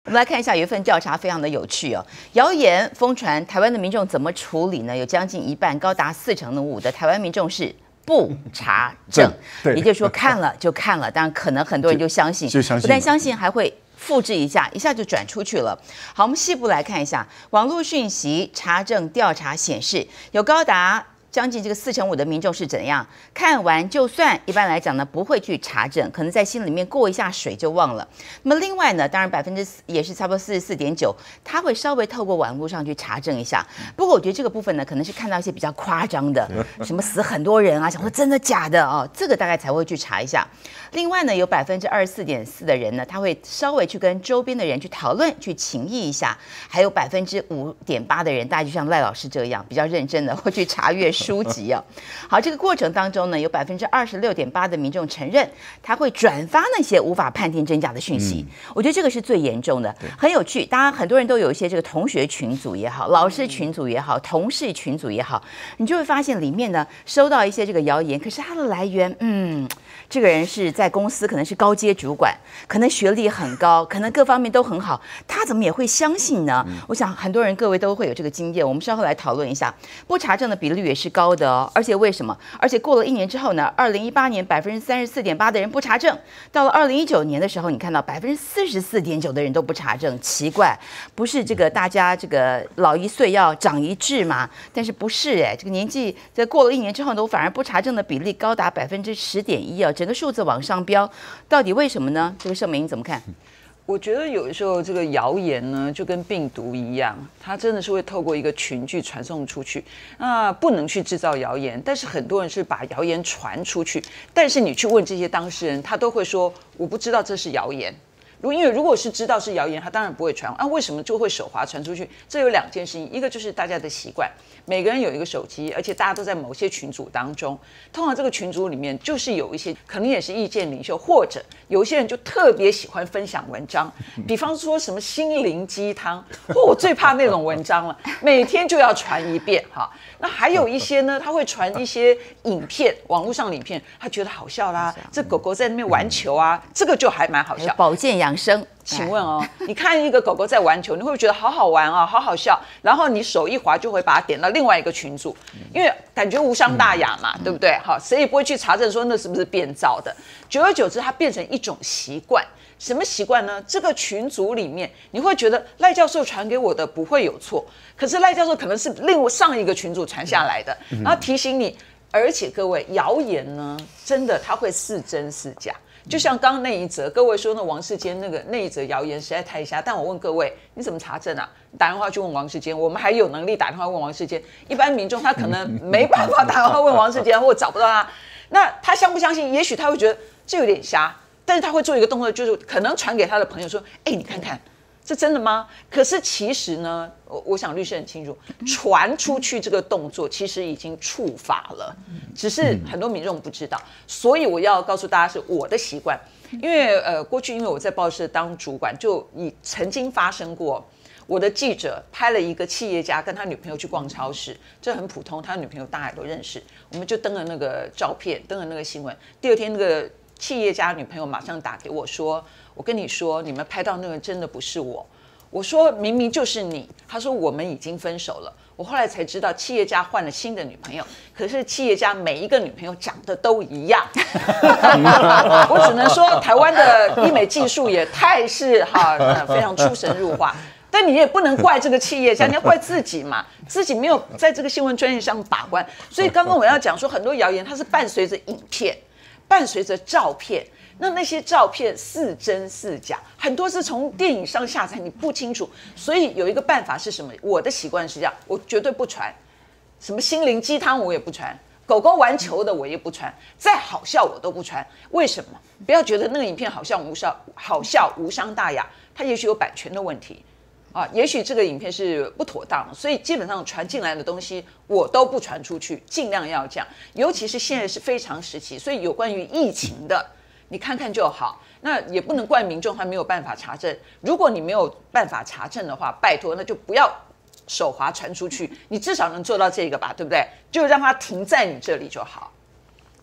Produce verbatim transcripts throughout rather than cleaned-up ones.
我们来看一下有一份调查，非常的有趣哦。谣言疯传，台湾的民众怎么处理呢？有将近一半，高达四成的五的台湾民众是不查证，也就是说看了就看了，当然可能很多人就相信， 就相信， 不但相信还会复制一下，一下就转出去了。好，我们细部来看一下，网络讯息查证调查显示，有高达将近这个四成五的民众是怎样看完就算，一般来讲呢不会去查证，可能在心里面过一下水就忘了。那么另外呢，当然百分之也是差不多四十四点九，他会稍微透过网络上去查证一下。不过我觉得这个部分呢，可能是看到一些比较夸张的，什么死很多人啊，想说真的假的哦，这个大概才会去查一下。另外呢，有百分之二十四点四的人呢，他会稍微去跟周边的人去讨论，去情谊一下。还有百分之五点八的人，大概就像赖老师这样比较认真的会去查阅书籍啊。好，这个过程当中呢，有百分之二十六点八的民众承认他会转发那些无法判定真假的讯息。嗯、我觉得这个是最严重的，很有趣。当然，很多人都有一些这个同学群组也好，老师群组也好，同事群组也好，你就会发现里面呢收到一些这个谣言，可是它的来源，嗯。这个人是在公司，可能是高阶主管，可能学历很高，可能各方面都很好，他怎么也会相信呢？嗯、我想很多人各位都会有这个经验，我们稍后来讨论一下。不查证的比率也是高的哦，而且为什么？而且过了一年之后呢，二零一八年百分之三十四点八的人不查证，到了二零一九年的时候，你看到百分之四十四点九的人都不查证，奇怪，不是这个大家这个老一岁要长一智嘛？但是不是哎，这个年纪这过了一年之后呢，我反而不查证的比例高达百分之十点一啊。整个数字往上飙，到底为什么呢？这个盛美你怎么看？ 我觉得有的时候这个谣言呢，就跟病毒一样，它真的是会透过一个群聚传送出去。那不能去制造谣言，但是很多人是把谣言传出去。但是你去问这些当事人，他都会说我不知道这是谣言。如因为如果是知道是谣言，他当然不会传啊。为什么就会手滑传出去？这有两件事情，一个就是大家的习惯，每个人有一个手机，而且大家都在某些群组当中。通常这个群组里面就是有一些可能也是意见领袖，或者有一些人就特别喜欢分享文章，比方说什么心灵鸡汤，或我最怕那种文章了，每天就要传一遍哈。那还有一些呢，他会传一些影片，网络上的影片，他觉得好笑啦，这狗狗在那边玩球啊，这个就还蛮好笑。 保健养生， 请问哦，你看一个狗狗在玩球，你会不会觉得好好玩啊，好好笑？然后你手一滑就会把它点到另外一个群组，因为感觉无伤大雅嘛，对不对？好，谁也不会去查证说那是不是变造的。久而久之，它变成一种习惯。什么习惯呢？这个群组里面，你会觉得赖教授传给我的不会有错，可是赖教授可能是另上一个群组传下来的，然后提醒你。而且各位，谣言呢，真的它会是真是假。就像刚刚那一则，各位说那王世坚那个那一则谣言实在太瞎。但我问各位，你怎么查证啊？你打电话去问王世坚，我们还有能力打电话问王世坚。一般民众他可能没办法打电话问王世坚，或找不到他。那他相不相信？也许他会觉得这有点瞎，但是他会做一个动作，就是可能传给他的朋友说：“哎，你看看。”是真的吗？可是其实呢，我我想律师很清楚，传出去这个动作其实已经触法了，只是很多民众不知道。所以我要告诉大家是我的习惯，因为呃过去因为我在报社当主管，就已曾经发生过，我的记者拍了一个企业家跟他女朋友去逛超市，这很普通，他女朋友大家都认识，我们就登了那个照片，登了那个新闻。第二天那个企业家女朋友马上打给我说，我跟你说，你们拍到那个真的不是我。我说明明就是你。他说我们已经分手了。我后来才知道，企业家换了新的女朋友，可是企业家每一个女朋友长得都一样。我只能说，台湾的医美技术也太是哈、呃、非常出神入化。但你也不能怪这个企业家，你要怪自己嘛，自己没有在这个新闻专业上把关。所以刚刚我要讲说，很多谣言它是伴随着影片，伴随着照片。那那些照片是真是假，很多是从电影上下载，你不清楚。所以有一个办法是什么？我的习惯是这样，我绝对不传，什么心灵鸡汤我也不传，狗狗玩球的我也不传，再好笑我都不传。为什么？不要觉得那个影片好笑无伤，好笑无伤大雅，它也许有版权的问题啊，也许这个影片是不妥当，所以基本上传进来的东西我都不传出去，尽量要这样。尤其是现在是非常时期，所以有关于疫情的。你看看就好，那也不能怪民众他没有办法查证。如果你没有办法查证的话，拜托那就不要手滑传出去，你至少能做到这个吧，对不对？就让它停在你这里就好。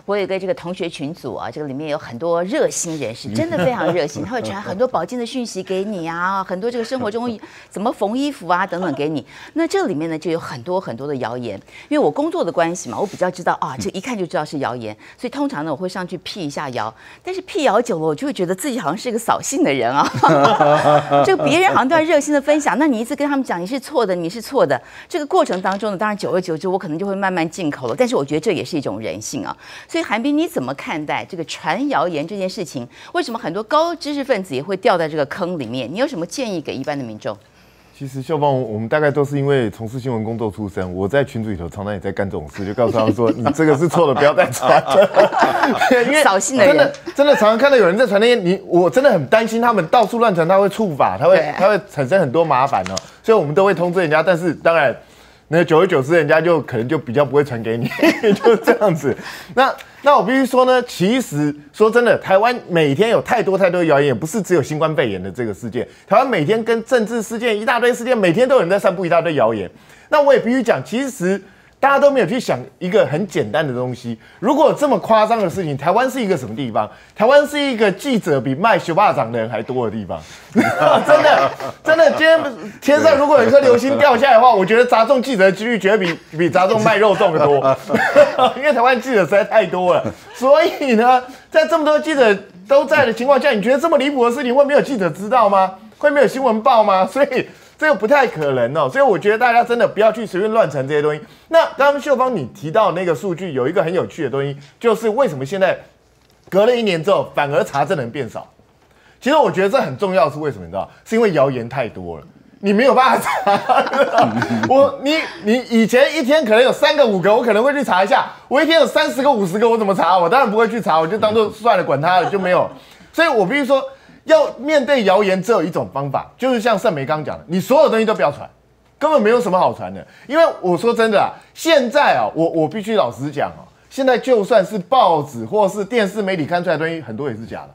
我有一个这个同学群组啊，这个里面有很多热心人士，真的非常热心，他会传很多保健的讯息给你啊，很多这个生活中怎么缝衣服啊等等给你。那这里面呢就有很多很多的谣言，因为我工作的关系嘛，我比较知道啊，这一看就知道是谣言，所以通常呢我会上去辟一下谣。但是辟谣久了，我就会觉得自己好像是一个扫兴的人啊。这个别人好像都在热心的分享，那你一直跟他们讲你是错的，你是错的。这个过程当中呢，当然久而久之，我可能就会慢慢进口了。但是我觉得这也是一种人性啊。所以韩冰，你怎么看待这个传谣言这件事情？为什么很多高知识分子也会掉在这个坑里面？你有什么建议给一般的民众？ 其实秀芳，我们大概都是因为从事新闻工作出身，我在群组里头常常也在干这种事，就告诉他们说，你这个是错的，不要再传了。因为扫兴的人， 真的真的常常看到有人在传那些，你我真的很担心他们到处乱传，他会触法，他会他会产生很多麻烦哦，所以我们都会通知人家，但是当然。那久而久之，人家就可能就比较不会传给你，就是这样子。那那我必须说呢，其实说真的，台湾每天有太多太多谣言，也不是只有新冠肺炎的这个事件。台湾每天跟政治事件一大堆事件，每天都有人在散布一大堆谣言。那我也必须讲，其实大家都没有去想一个很简单的东西。如果有这么夸张的事情，台湾是一个什么地方？台湾是一个记者比卖小巴掌的人还多的地方。真的，真的，今天天上如果有一颗流星掉下来的话，我觉得砸中记者的几率绝对比比砸中卖肉粽的多。因为台湾记者实在太多了，所以呢，在这么多记者都在的情况下，你觉得这么离谱的事情会没有记者知道吗？会没有新闻报吗？所以。这个不太可能哦，所以我觉得大家真的不要去随便乱传这些东西。那刚刚秀芳你提到那个数据，有一个很有趣的东西，就是为什么现在隔了一年之后，反而查证人变少？其实我觉得这很重要，是为什么？你知道？是因为谣言太多了，你没有办法查。我你你以前一天可能有三个五个，我可能会去查一下。我一天有三十个五十个，我怎么查？我当然不会去查，我就当做算了，管他了，就没有。所以我必须说。要面对谣言，只有一种方法，就是像盛梅刚讲的，你所有东西都不要传，根本没有什么好传的。因为我说真的啊，现在啊，我我必须老实讲啊，现在就算是报纸或是电视媒体看出来的东西，很多也是假的。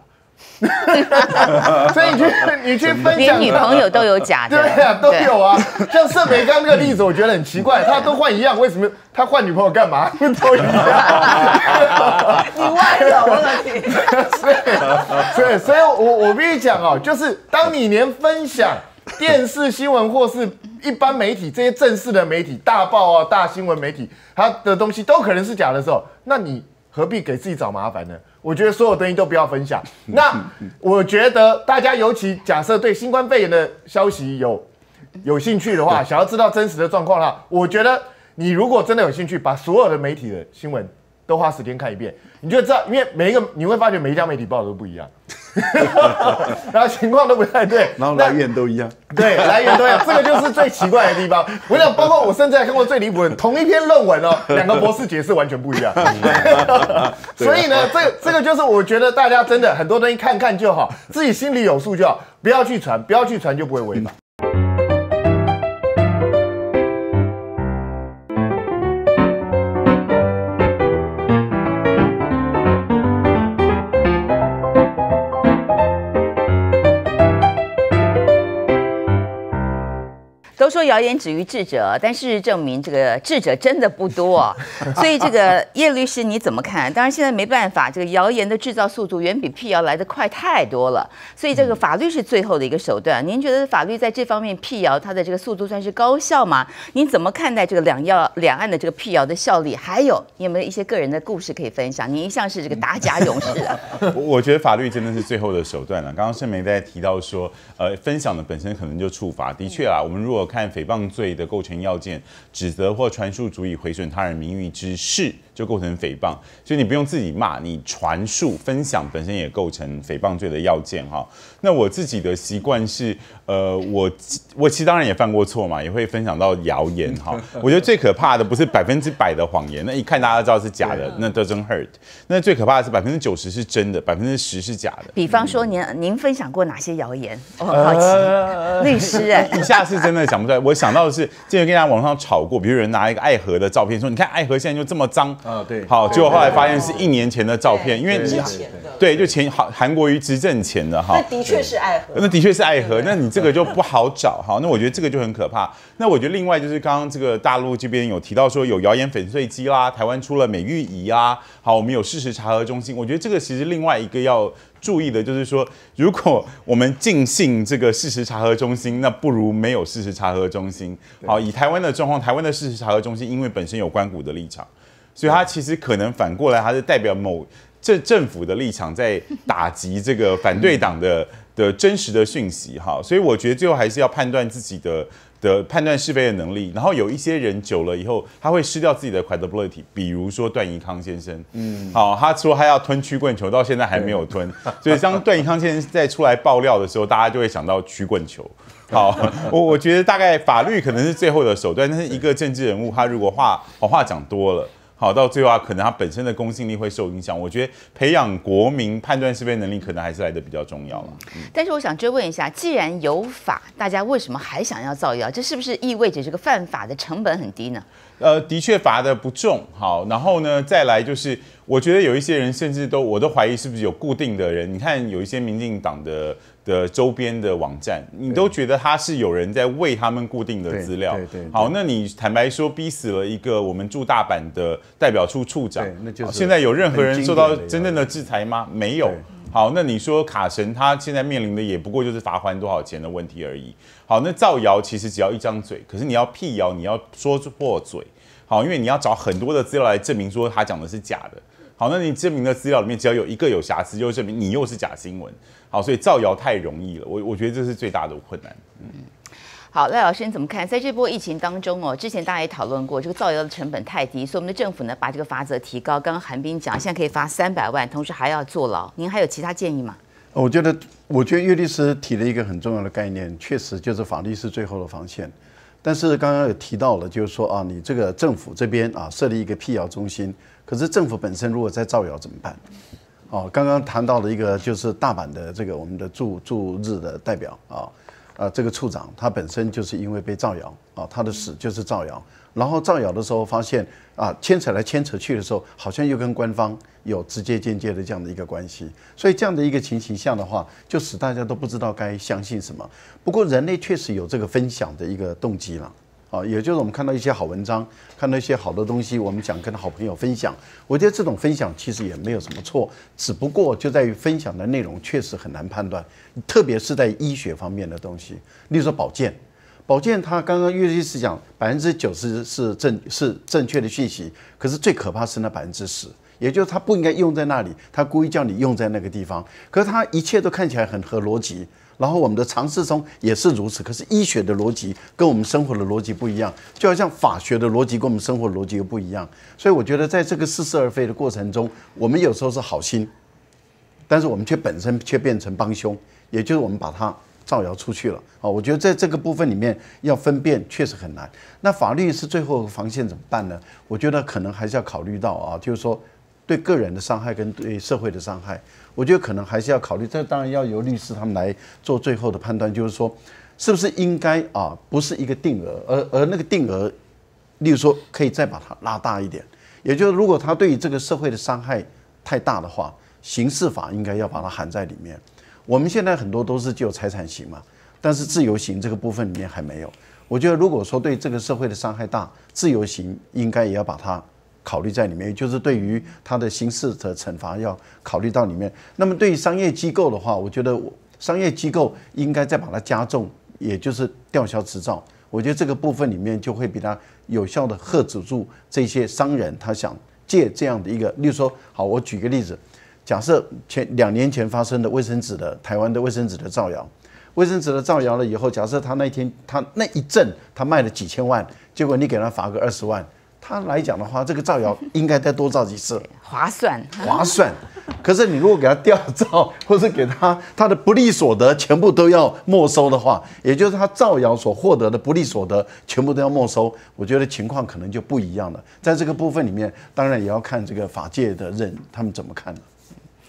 所以你去你去分享， 连女朋友都有假的， 对啊，都有啊。像盛梅刚那个例子，我觉得很奇怪，他都换一样，为什么他换女朋友干嘛？都一样。 你外流了你。 所以，所以我我必须讲哦，就是当你连分享电视新闻或是一般媒体这些正式的媒体、大报啊、大新闻媒体，它的东西都可能是假的时候，那你何必给自己找麻烦呢？我觉得所有东西都不要分享。那我觉得大家尤其假设对新冠肺炎的消息有有兴趣的话，想要知道真实的状况的话，我觉得你如果真的有兴趣，把所有的媒体的新闻都花时间看一遍，你就知道，因为每一个你会发觉每一家媒体报的都不一样，然后情况都不太对， 然后来源都一样， 对，来源都一样，这个就是最奇怪的地方。我想，包括我甚至还看过最离谱的，同一篇论文哦，两个博士解释完全不一样。所以呢，这个这个就是我觉得大家真的很多东西看看就好，自己心里有数就好，不要去传，不要去传就不会违法。 都说谣言止于智者，但事实证明这个智者真的不多、啊，所以这个叶律师你怎么看？当然现在没办法，这个谣言的制造速度远比辟谣来得快太多了，所以这个法律是最后的一个手段。您觉得法律在这方面辟谣它的这个速度算是高效吗？您怎么看待这个两要两岸的这个辟谣的效力？还有你有没有一些个人的故事可以分享？你一向是这个打假勇士啊。 我觉得法律真的是最后的手段了。刚刚盛梅在提到说，呃，分享的本身可能就触法，的确啊，我们如果看诽谤罪的构成要件，指责或传述足以毁损他人名誉之事，就构成诽谤。所以你不用自己骂，你传述分享本身也构成诽谤罪的要件哈。那我自己的习惯是，呃，我我其实当然也犯过错嘛，也会分享到谣言哈。我觉得最可怕的不是百分之百的谎言，那一看大家知道是假的，那 doesn't hurt。那最可怕的是百分之九十是真的，百分之十是假的。 比方说您您分享过哪些谣言？我很好奇，律师哎， 一下是真的想不出来。 我想到的是，之前跟大家网上吵过，比如有人拿一个爱河的照片说，你看爱河现在就这么脏啊，对， 好，结果后来发现是一年前的照片，因为之前的， 对，就前韩韩国瑜执政前的哈， 那的确是爱河， 那的确是爱河，那你这个就不好找哈，那我觉得这个就很可怕。那我觉得另外就是刚刚这个大陆这边有提到说有谣言粉碎机啦，台湾出了美玉仪啊，好，我们有事实查核中心，我觉得这个其实另外一个要注意的就是说，如果我们尽信这个事实查核中心，那不如没有事实查核中心。好，以台湾的状况，台湾的事实查核中心因为本身有关谷的立场，所以它其实可能反过来，它是代表某政政府的立场在打击这个反对党的的真实的讯息。哈，所以我觉得最后还是要判断自己的。的判断是非的能力，然后有一些人久了以后，他会失掉自己的 credibility， 比如说段宜康先生，嗯，好，他说他要吞曲棍球，到现在还没有吞，所以当段宜康先生在出来爆料的时候，大家就会想到曲棍球。好，我我觉得大概法律可能是最后的手段，但是一个政治人物，他如果话好话讲多了。好，到最后啊，可能他本身的公信力会受影响。我觉得培养国民判断是非能力，可能还是来得比较重要了。嗯、 但是我想追问一下，既然有法，大家为什么还想要造谣？这是不是意味着这个犯法的成本很低呢？ 呃，的确罚的不重。好，然后呢，再来就是，我觉得有一些人甚至都，我都怀疑是不是有固定的人。你看，有一些民进党的。的周边的网站，你都觉得他是有人在为他们固定的资料。 对 对, 对。 好，那你坦白说，逼死了一个我们驻大阪的代表处处长， 那就是现在有任何人受到真正的制裁吗？没有。好，那你说卡神他现在面临的也不过就是罚款多少钱的问题而已。好，那造谣其实只要一张嘴，可是你要辟谣，你要说破嘴。好，因为你要找很多的资料来证明说他讲的是假的。好，那你证明的资料里面只要有一个有瑕疵，就证明你又是假新闻。好，所以造谣太容易了，我我觉得这是最大的困难。嗯， 好，赖老师你怎么看？在这波疫情当中哦，之前大家也讨论过，这个造谣的成本太低，所以我们的政府呢把这个罚则提高。刚刚韩彬讲，现在可以罚三百万，同时还要坐牢。您还有其他建议吗？ 我觉得，我觉得岳律师提了一个很重要的概念，确实就是法律是最后的防线。但是刚刚有提到了，就是说啊，你这个政府这边啊设立一个辟谣中心，可是政府本身如果在造谣怎么办？哦，刚刚谈到了一个就是大阪的这个我们的驻驻日的代表啊，呃，这个处长他本身就是因为被造谣啊，他的死就是造谣，然后造谣的时候发现啊，牵扯来牵扯去的时候，好像又跟官方有直接间接的这样的一个关系，所以这样的一个情形下的话，就使大家都不知道该相信什么。不过人类确实有这个分享的一个动机了。啊，也就是我们看到一些好文章，看到一些好的东西，我们想跟好朋友分享。我觉得这种分享其实也没有什么错，只不过就在于分享的内容确实很难判断，特别是在医学方面的东西，例如说保健。保健，它刚刚岳律师讲，百分之九十是正是正确的讯息，可是最可怕是那百分之十，也就是它不应该用在那里，它故意叫你用在那个地方，可是它一切都看起来很合逻辑。然后我们的常识中也是如此，可是医学的逻辑跟我们生活的逻辑不一样，就好像法学的逻辑跟我们生活的逻辑又不一样。所以我觉得在这个似是而非的过程中，我们有时候是好心，但是我们却本身却变成帮凶，也就是我们把它造谣出去了啊。我觉得在这个部分里面要分辨确实很难。那法律是最后防线怎么办呢？我觉得可能还是要考虑到啊，就是说对个人的伤害跟对社会的伤害。我觉得可能还是要考虑，这当然要由律师他们来做最后的判断，就是说，是不是应该啊，不是一个定额，而而那个定额，例如说可以再把它拉大一点，也就是如果他对于这个社会的伤害太大的话，刑事法应该要把它含在里面。我们现在很多都是只有财产刑嘛，但是自由刑这个部分里面还没有。我觉得如果说对这个社会的伤害大，自由刑应该也要把它考虑在里面，也就是对于他的刑事的惩罚要考虑到里面。那么对于商业机构的话，我觉得商业机构应该再把它加重，也就是吊销执照。我觉得这个部分里面就会比它有效的遏制住这些商人，他想借这样的一个，例如说，好，我举个例子，假设前两年前发生的卫生纸的台湾的卫生纸的造谣，卫生纸的造谣了以后，假设他那天他那一阵他卖了几千万，结果你给他罚个二十万。他来讲的话，这个造谣应该再多造几次， 划算， 划算。可是你如果给他吊照，或是给他他的不利所得全部都要没收的话，也就是他造谣所获得的不利所得全部都要没收，我觉得情况可能就不一样了。在这个部分里面，当然也要看这个法界的人他们怎么看了。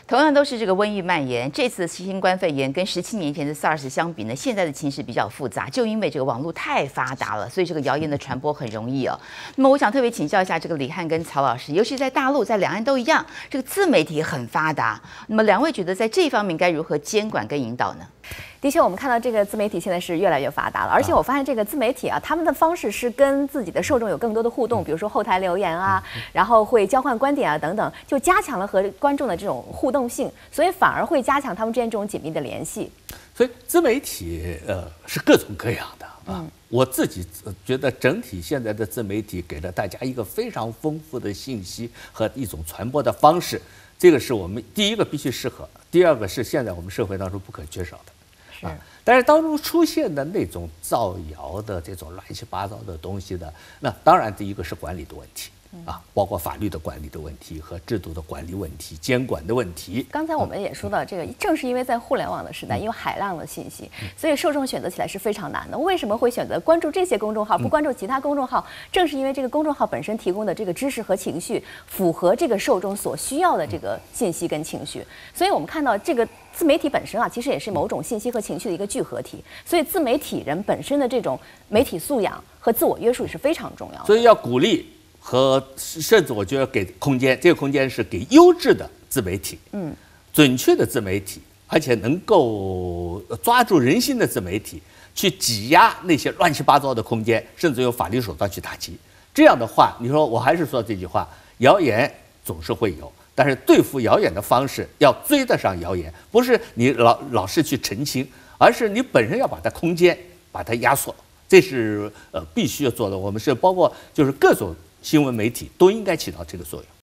同样都是这个瘟疫蔓延，这次的新冠肺炎跟十七年前的 SARS 相比呢，现在的情势比较复杂，就因为这个网络太发达了，所以这个谣言的传播很容易哦。那么我想特别请教一下这个李翰跟曹老师，尤其在大陆，在两岸都一样，这个自媒体很发达，那么两位觉得在这方面该如何监管跟引导呢？ 的确，我们看到这个自媒体现在是越来越发达了，而且我发现这个自媒体啊，他们的方式是跟自己的受众有更多的互动，比如说后台留言啊，然后会交换观点啊等等，就加强了和观众的这种互动性，所以反而会加强他们之间这种紧密的联系。 所以自媒体呃是各种各样的啊，嗯、我自己觉得整体现在的自媒体给了大家一个非常丰富的信息和一种传播的方式，这个是我们第一个必须适合，第二个是现在我们社会当中不可缺少的。啊，但是当中出现的那种造谣的这种乱七八糟的东西的，那当然第一个是管理的问题啊，包括法律的管理的问题和制度的管理问题、监管的问题。 刚才我们也说到，这个正是因为在互联网的时代，因为海量的信息，所以受众选择起来是非常难的。为什么会选择关注这些公众号，不关注其他公众号？正是因为这个公众号本身提供的这个知识和情绪，符合这个受众所需要的这个信息跟情绪。所以我们看到这个。自媒体本身啊，其实也是某种信息和情绪的一个聚合体，所以自媒体人本身的这种媒体素养和自我约束是非常重要的。 所以要鼓励和甚至我觉得给空间，这个空间是给优质的自媒体，嗯，准确的自媒体，而且能够抓住人心的自媒体，去挤压那些乱七八糟的空间，甚至用法律手段去打击。这样的话，你说我还是说这句话，谣言总是会有。但是对付谣言的方式要追得上谣言，不是你老老是去澄清，而是你本身要把它空间把它压缩，这是呃必须要做的。我们是包括就是各种新闻媒体都应该起到这个作用。